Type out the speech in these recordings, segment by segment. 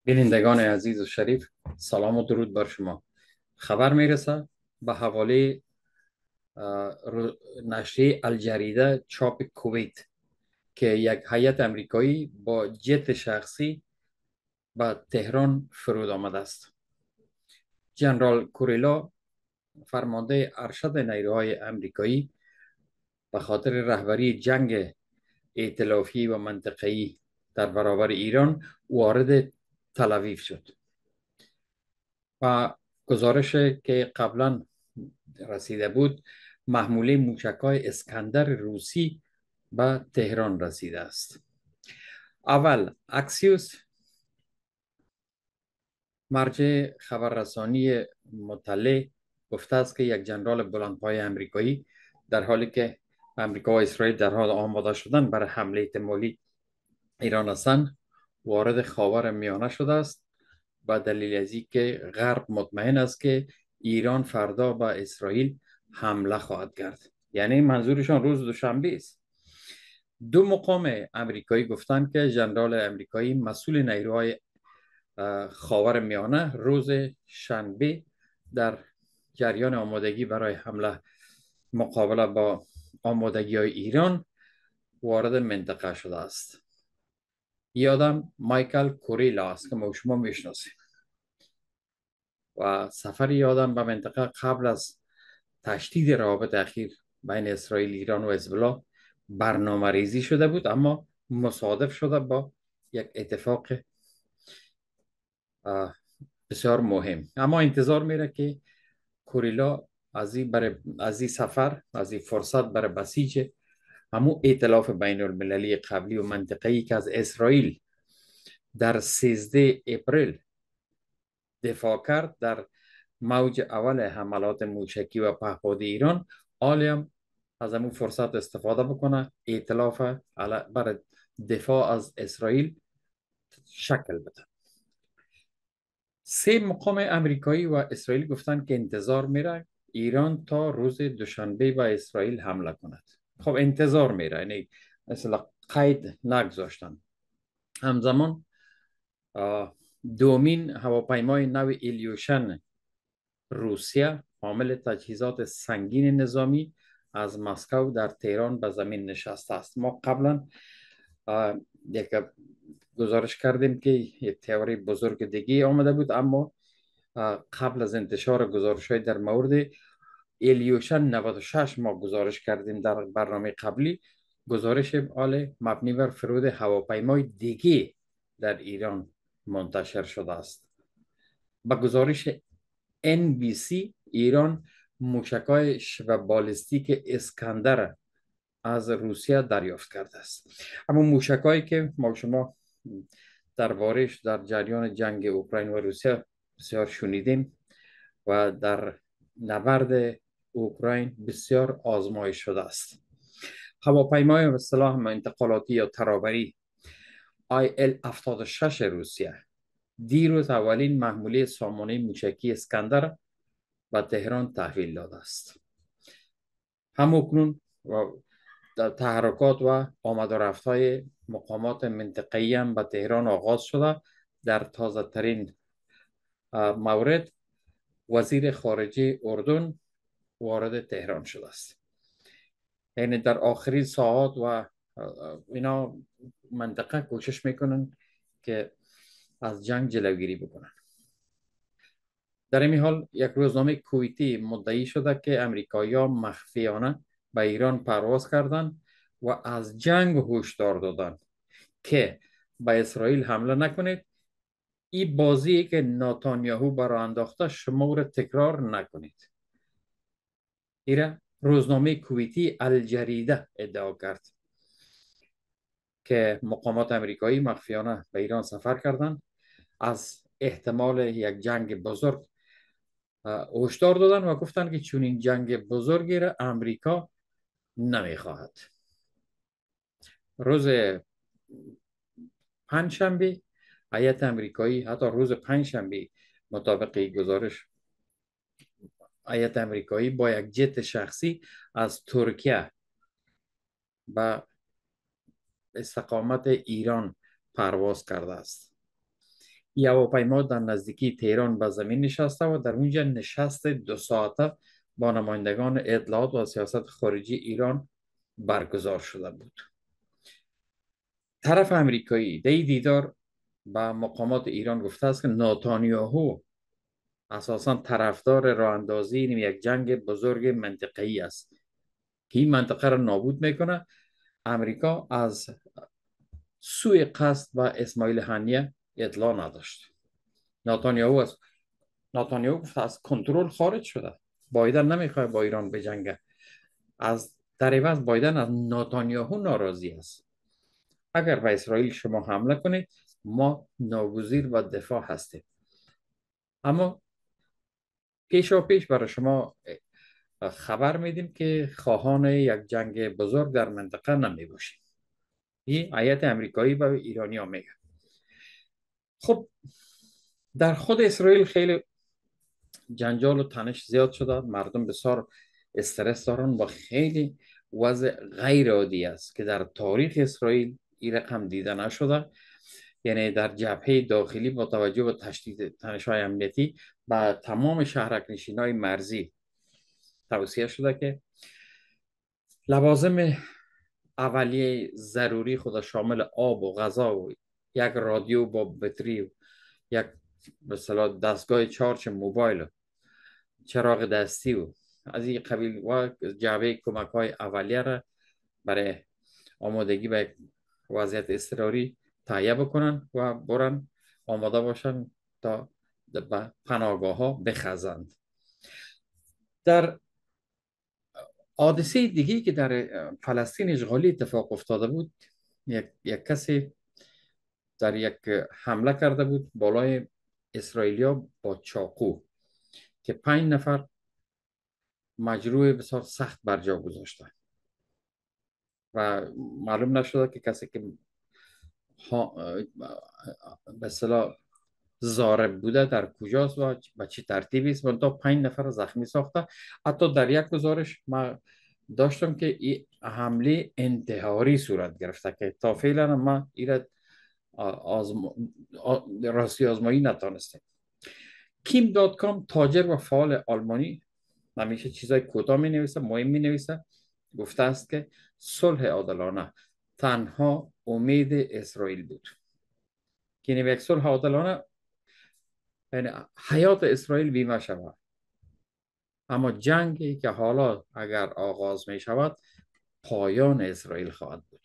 بینندگان عزیز و شریف، سلام و درود بر شما. خبر میرسه به حواله نشریه الجریده چاپ کویت که یک هیئت امریکایی با جت شخصی به تهران فرود آمده است. جنرال کوریلا، فرمانده ارشد نیروهای امریکایی، به خاطر رهبری جنگ ائتلافی و منطقه‌ای در برابر ایران وارد تل شد و گزارش که قبلا رسیده بود، محموله موشک‌های اسکندر روسی به تهران رسیده است. اول اکسیوس، مرجع خبررسانی مطلع، گفته است که یک جنرال بلندپایه امریکایی در حالی که امریکا و اسرائیل در حال آماده شدن برای حمله احتمالی ایران هستند، وارد خاور میانه شده است، به دلیل از که غرب مطمئن است که ایران فردا به اسرائیل حمله خواهد کرد. یعنی منظورشان روز دوشنبه است. دو مقام امریکایی گفتند که ژنرال امریکایی مسئول نیروهای خاور میانه روز شنبه در جریان آمادگی برای حمله مقابله با آمادگی های ایران وارد منطقه شده است. یادم مایکل کوریلا است که ما شما میشناسیم و سفر یادم به منطقه قبل از تشدید روابط اخیر بین اسرائیل، ایران و حزب الله برنامه ریزی شده بود، اما مصادف شده با یک اتفاق بسیار مهم. اما انتظار میره که کوریلا از این سفر، از این فرصت برای بسیج همون ائتلاف بین المللی قبلی و منطقه‌ای که از اسرائیل در 13 اپریل دفاع کرد در موج اول حملات موشکی و پهپادی ایران، هم از همون فرصت استفاده بکنه، ائتلاف برای دفاع از اسرائیل شکل بده. سه مقام امریکایی و اسرائیل گفتن که انتظار میره ایران تا روز دوشنبه به اسرائیل حمله کند. خب انتظار میره، یعنی مثلا قید نگذاشتن. همزمان دومین هواپیمای نو ایلیوشن روسیه حامل تجهیزات سنگین نظامی از مسکو در تهران به زمین نشسته است. ما قبلا یک گزارش کردیم که یک تئوری بزرگ دیگه آمده بود، اما قبل از انتشار گزارش های در مورد ایلیوشن 96 ما گزارش کردیم در برنامه قبلی. گزارش مبنی بر فرود هواپیمای دیگه در ایران منتشر شده است. با گزارش NBC، ایران موشک‌های شبه بالستیک اسکندر از روسیه دریافت کرده است. اما موشک‌هایی که ما شما دربارش در جریان جنگ اوکراین و روسیه بسیار شنیدیم و در نبرد اوکراین بسیار آزمایش شده است. هواپیمای به اصطلاح انتقالاتی یا ترابری IL-76 روسیه دیروز اولین محموله سامانه موشکی اسکندر به تهران تحویل داده است. همکنون تحرکات و آمد و رفت‌های مقامات منطقه‌ای هم به تهران آغاز شده. در تازه ترین مورد وزیر خارجه اردن وارد تهران شده است. یعنی در آخرین ساعات و اینا منطقه کوشش میکنن که از جنگ جلوگیری بکنن. در این حال یک روزنامه کویتی مدعی شده که امریکایی‌ها مخفیانه به ایران پرواز کردند و از جنگ هشدار دادند که به اسرائیل حمله نکنید. این بازی که نتانیاهو برای انداخته شما را تکرار نکنید. ایره روزنامه کویتی الجریده ادعا کرد که مقامات امریکایی مخفیانه به ایران سفر کردند، از احتمال یک جنگ بزرگ هشدار دادن و گفتن که چون این جنگ بزرگی را امریکا نمیخواهد. روز پنجشنبه هیئت امریکایی، حتی روز پنجشنبه مطابق گزارش، هیئت امریکایی با یک جت شخصی از ترکیه به استقامت ایران پرواز کرده است. این هواپیما در نزدیکی تهران به زمین نشسته و در اونجا نشست 2 ساعته با نمایندگان اطلاعات و سیاست خارجی ایران برگزار شده بود. طرف امریکایی در دیدار با مقامات ایران گفته است که نتانیاهو اساساً طرفدار راه اندازی یک جنگ بزرگ منطقه‌ای است که این منطقه را نابود میکنه. امریکا از سوء قصد و اسماعیل هنیه اطلاع نداشت. نتانیاهو گفت از کنترل خارج شده. بایدن نمیخواد با ایران بجنگه. از در عوض بایدن از نتانیاهو ناراضی است. اگر به اسرائیل شما حمله کنید ما ناگزیر و دفاع هستیم. اما پیشا پیش برای شما خبر میدیم که خواهان یک جنگ بزرگ در منطقه نمی باشیم. این هیئت امریکایی به ایرانی ها میگه. خب در خود اسرائیل خیلی جنجال و تنش زیاد شده. مردم بسیار استرس دارن و خیلی وضع غیر عادی است که در تاریخ اسرائیل این رقم دیده نشده. یعنی در جبهه داخلی با توجه به تشدید تنش‌های امنیتی و تمام شهرک نشینای مرزی توصیه شده که لوازم اولیه ضروری خود شامل آب و غذا و یک رادیو با بطری و یک مثلا دستگاه چارج موبایل و چراغ دستی و از این قبیل و جعبه کمک های اولیه را برای آمادگی به وضعیت اضطراری تهیه بکنن و برن آماده باشن تا به پناهگاه ها بخزند. در حادثه دیگی که در فلسطین اشغالی اتفاق افتاده بود، یک کسی در یک حمله کرده بود بالای اسرائیلیا با چاقو که 5 نفر مجروح بسیار سخت بر جا گذاشتن و معلوم نشده که کسی که به اصطلاح ضارب بوده در کجاست و به چه ترتیبی است. تا 5 نفر زخمی ساخته. حتی در یک گزارش ما داشتم که این حمله انتحاری صورت گرفته که تا فعلا ما این راستی آزمایی نتانستیم. کیم دات کام تاجر و فعال آلمانی همیشه چیزای کوتاه می نویسه، مهم می نویسه. گفته است که صلح عادلانه تنها امید اسرائیل بود. که یک صلح عادلانه یعنی حیات اسرائیل بیمه شود. اما جنگی که حالا اگر آغاز می شود پایان اسرائیل خواهد بود.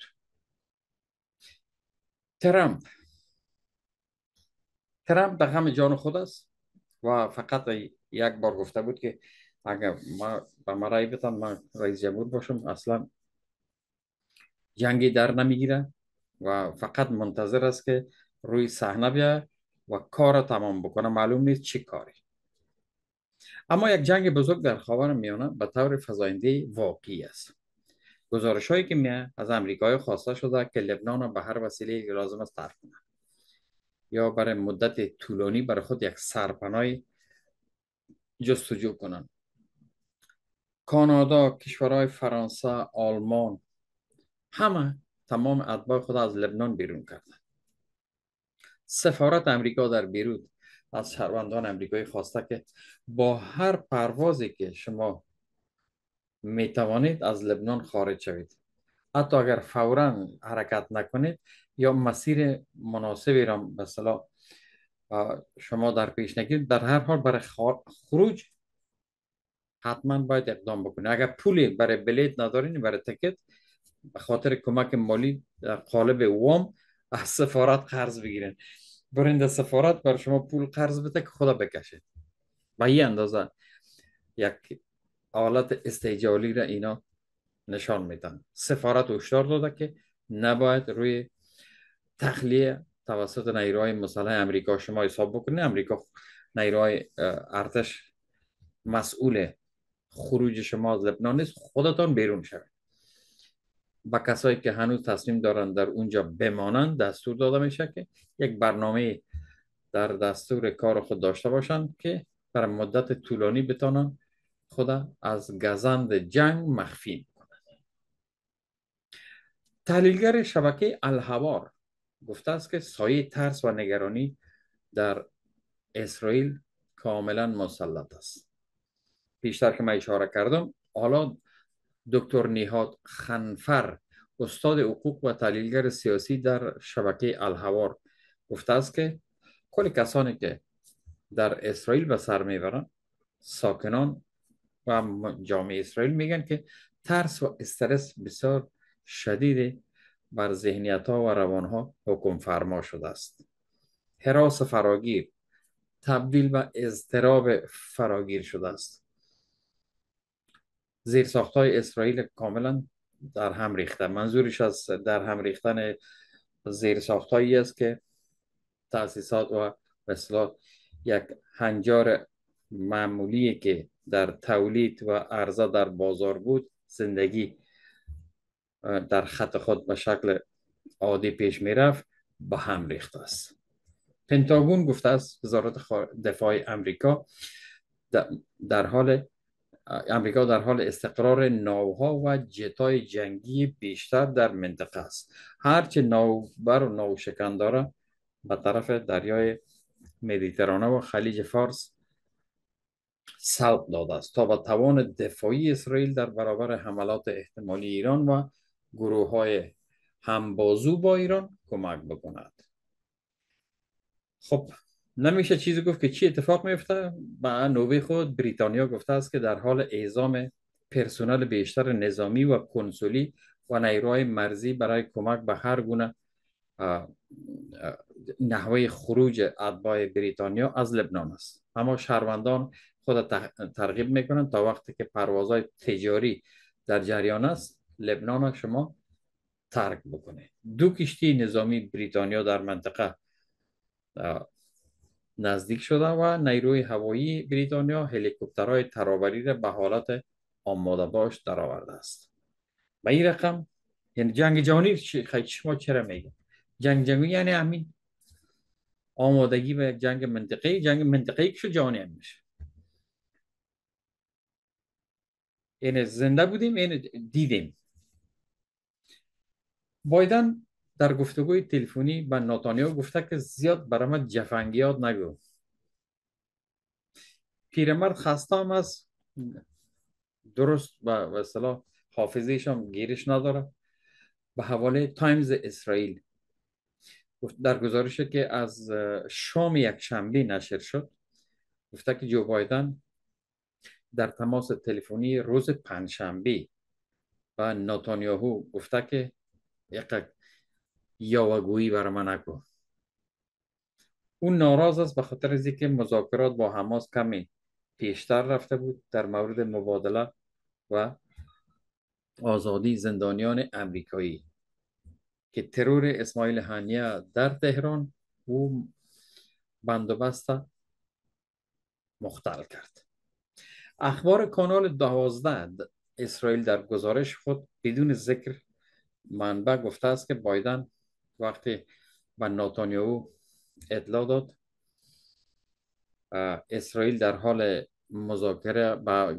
ترامپ در غم جان خود است و فقط یک بار گفته بود که اگر ما رای بدن من رئیس جمهور باشم اصلا جنگی در نمیگیره و فقط منتظر است که روی صحنه بیاید و کار تمام بکنه. معلوم نیست چی کاری. اما یک جنگ بزرگ در خاورمیانه به طور فزاینده واقعی است. گزارش هایی که از امریکای خواسته شده که لبنان را به هر وسیله لازم است ترک کنند یا برای مدت طولانی برای خود یک سرپناه جستجو کنند. کانادا، کشورهای فرانسه، آلمان تمام اتباع خود از لبنان بیرون کردند. سفارت امریکا در بیروت از شهروندان امریکایی خواسته که با هر پروازی که شما می توانید از لبنان خارج شوید. حتی اگر فوراً حرکت نکنید یا مسیر مناسبی را به اصطلاح شما در پیش نگیرید، در هر حال برای خروج حتما باید اقدام بکنید. اگر پولی برای بلیت ندارین، برای تکت، به خاطر کمک مالی در قالب وام از سفارت قرض بگیرین. برین سفارت بر شما پول قرض بده که خدا بکشه. به این اندازه یک حالت استعجالی را اینا نشان میدن. سفارت هشدار داده که نباید روی تخلیه توسط نیروهای مسلح امریکا شما حساب بکنید. امریکا نیروهای ارتش مسئول خروج شما از لبنان نیست. خودتان بیرون شوید. با کسایی که هنوز تصمیم دارن در اونجا بمانند دستور داده میشه که یک برنامه در دستور کار خود داشته باشند که برای مدت طولانی بتانن خود از گزند جنگ مخفی کنند. تحلیلگر شبکه الحوار گفته است که سایه ترس و نگرانی در اسرائیل کاملا مسلط است. پیشتر که من اشاره کردم، حالا دکتر نیهاد خنفر، استاد حقوق و تحلیلگر سیاسی در شبکه الهوار، گفته است که کل کسانی که در اسرائیل به سر میبرند، ساکنان و جامعه اسرائیل، میگن که ترس و استرس بسیار شدید بر ذهنیت ها و روان ها حکم فرما شده است. هراس فراگیر تبدیل به اضطراب فراگیر شده است. زیرساخت‌های اسرائیل کاملا در هم ریخته. منظورش از در هم ریختن زیرساخت‌هایی است که تأسیسات و به اصطلاح یک هنجار معمولی که در تولید و عرضه در بازار بود، زندگی در خط خود به شکل عادی پیش می رفت، به هم ریخته است. پنتاگون گفته است وزارت دفاع امریکا در حال امریکا در حال استقرار ناوها و جتای جنگی بیشتر در منطقه است. هرچه ناوبر و ناوشکن داره به طرف دریای مدیترانه و خلیج فارس سوق داده است تا به توان دفاعی اسرائیل در برابر حملات احتمالی ایران و گروه های همبازو با ایران کمک بکند. خب نمیشه چیزی گفت که چی اتفاق میفته. به نوبه خود بریتانیا گفته است که در حال اعزام پرسنل بیشتر نظامی و کنسولی و نیروهای مرزی برای کمک به هر گونه نحوه خروج اتباع بریتانیا از لبنان است. اما شهروندان خود ترغیب میکنند تا وقتی که پروازهای تجاری در جریان است، لبنان شما ترک بکنه. دو کشتی نظامی بریتانیا در منطقه نزدیک شده و نیروی هوایی بریتانیا هلیکوپترهای ترابری را به حالت آماده باش درآورده است. به این رقم یعنی جنگ جهانی خیلی شما چرا میگه جنگ جهانی یعنی همین آمادگی به جنگ منطقه‌ای که جهانی هم میشه. یعنی زنده بودیم، یعنی دیدیم. بایدن در گفتگوی تلفنی با نتانیاهو گفته که زیاد برای من جفنگیات نگو. پیرمرد خسته هم است، درست به اصطلاح حافظه‌اش هم گیرش نداره. به حواله تایمز اسرائیل در گزارشی که از شام یک شنبه نشر شد، گفته که جو بایدن در تماس تلفنی روز پنجشنبه و نتانیاهو گفته که یک یاوه‌گویی برای من نکن. اون ناراض است به خاطر از اینکه مذاکرات با حماس کمی پیشتر رفته بود در مورد مبادله و آزادی زندانیان امریکایی که ترور اسماعیل هانیه در تهران او بندوبست مختل کرد. اخبار کانال 12 اسرائیل در گزارش خود بدون ذکر منبع گفته است که بایدن وقتی به نتانیاهو اطلاع داد اسرائیل در حال مذاکره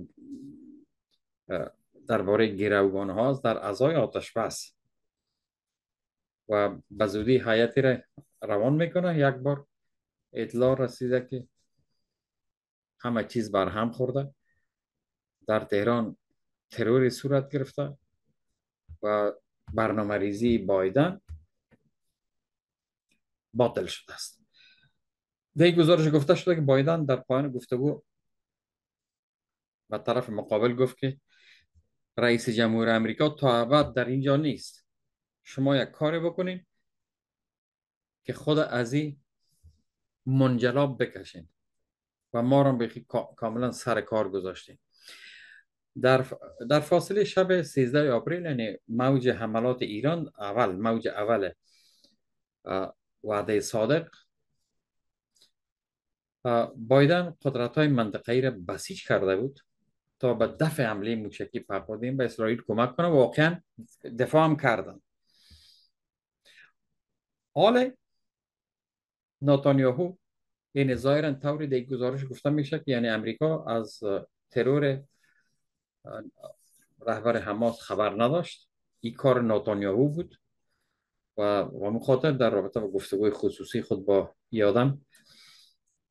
درباره گروگان هاست در ازای آتش بس و به زودی هیئتی را روان میکنه. یک بار اطلاع رسیده که همه چیز بر هم خورده، در تهران تروری صورت گرفته و برنامه ریزی بایدن باطل شده است. در گزارش گفته شده که بایدن در پایان گفتگو به طرف مقابل گفت که رئیس جمهور امریکا تا ابد در اینجا نیست. شما یک کاری بکنین که خود از این منجلاب بکشین و ما را به کاملا سر کار گذاشتیم. در فاصله شب 13 آوریل، یعنی موج حملات ایران، موج اول وعده صادق، بایدن قدرت‌های منطقه‌ای را بسیج کرده بود تا به دفع حمله موشکی پهپادین به اسرائیل کمک کنه. واقعا دفاع هم کردن. حال نتانیاهو این ظاهرا طوری در گزارش گفته میشه که یعنی امریکا از ترور رهبر حماس خبر نداشت. این کار نتانیاهو بود و مخاطب در رابطه با گفتگوی خصوصی خود با یادم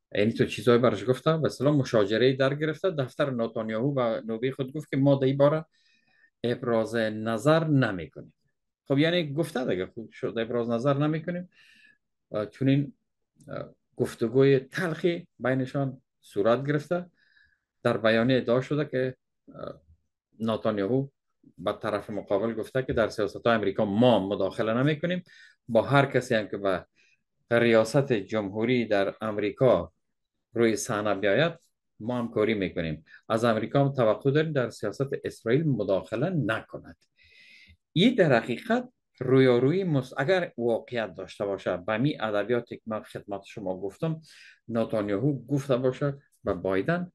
یعنی تو چیزایی برش گفته به اصطلاح مشاجره در گرفته. دفتر نتانیاهو و نوبه خود گفت که ما در این باره ابراز نظر نمیکنیم. خب یعنی گفته دیگه خوب شد ابراز نظر نمیکنیم. چون این گفتگوی تلخی بینشان صورت گرفته. در بیانیه ادعا شده که نتانیاهو به طرف مقابل گفته که در سیاست امریکا ما مداخله نمی کنیم. با هر کسی هم که به ریاست جمهوری در امریکا روی صحنه بیاید ما هم کاری میکنیم. از امریکا هم توقع داریم در سیاست اسرائیل مداخله نکند. این در حقیقت رویارویی اگر واقعیت داشته باشه به می ادبیاتی که من خدمت شما گفتم نتانیاهو گفته باشه به بایدن،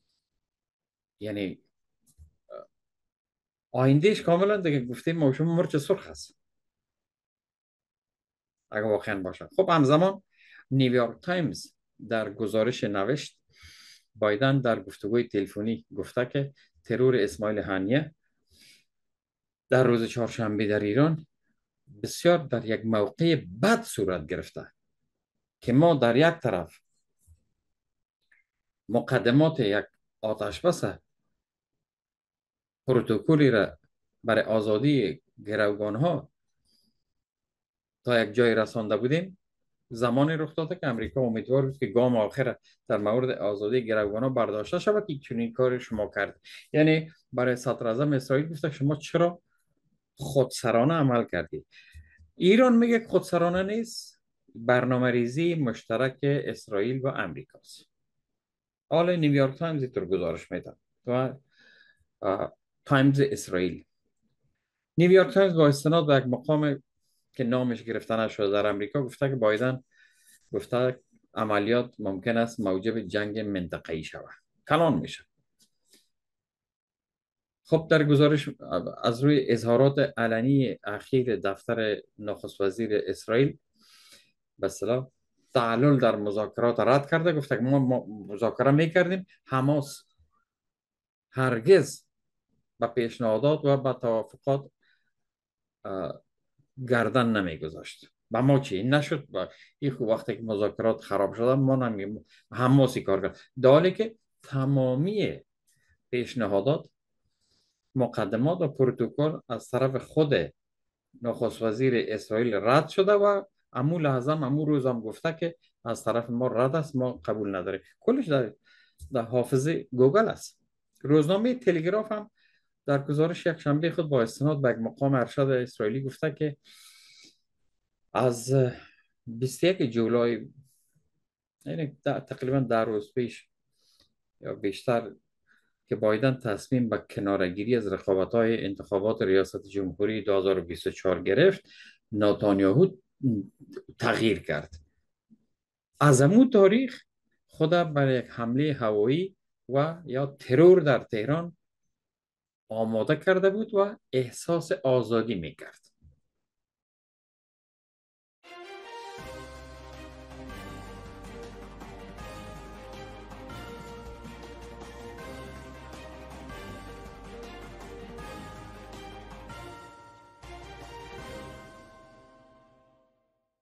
یعنی آیندهش کاملا دیگه گفتیم ما شما مرچ سرخ است اگر واقعا باشه. خب همزمان نیویورک تایمز در گزارش نوشت بایدن در گفتگوی تلفنی گفته که ترور اسماعیل هانیه در روز چهارشنبه در ایران بسیار در یک موقع بد صورت گرفته که ما در یک طرف مقدمات یک آتشبس پروتکلی را برای آزادی گروگان ها تا یک جای رسانده بودیم. زمانی رخ داده که امریکا امیدوار بود که گام آخر در مورد آزادی گروگان ها برداشته شود که چنین کار شما کرد. یعنی برای صدر اعظم اسرائیل گفته شما چرا خودسرانه عمل کردید. ایران میگه خودسرانه نیست، برنامه ریزی مشترک اسرائیل و امریکاست. حالا نیویورک تایمز اینطور گزارش میده و تایمز اسرائیل. نیویورک تایمز با استناد به یک مقام که نامش گرفته نشده در امریکا گفته که بایدن گفته عملیات ممکن است موجب جنگ منطقه‌ای شود، کلان میشه. خب در گزارش از روی اظهارات علنی اخیر دفتر نخست وزیر اسرائیل به اصطلاح تعلل در مذاکرات رد کرده. گفته که ما مذاکره میکردیم، حماس هرگز به پیشنهادات و به توافقات گردن نمیگذاشت. با ما چی نشد با این خوب وقتی که مذاکرات خراب شدن ما نمیم حماسی کار کرد، در حالی که تمامی پیشنهادات مقدمات و پروتکل از طرف خود نخست وزیر اسرائیل رد شده و امو لحظه امو روز هم گفته که از طرف ما رد است، ما قبول نداریم. کلش در حافظه گوگل است. روزنامه تلگراف هم در گزارش یک شنبه خود با استناد به یک مقام ارشد اسرائیلی گفته که از 21 جولای، یعنی تقریبا در روز پیش یا بیشتر، که بایدن تصمیم به کنارگیری از رقابت‌های انتخابات ریاست جمهوری 2024 گرفت، نتانیاهو تغییر کرد. از همون تاریخ خود برای یک حمله هوایی و یا ترور در تهران آماده کرده بود و احساس آزادی میکرد.